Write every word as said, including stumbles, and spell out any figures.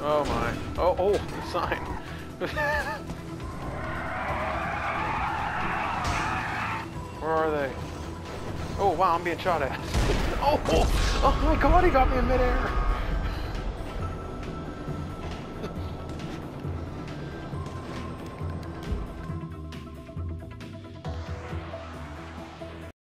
Oh my. Oh, oh, the sign. Where are they? Oh wow, I'm being shot at. Oh, oh, oh my god, he got me in midair.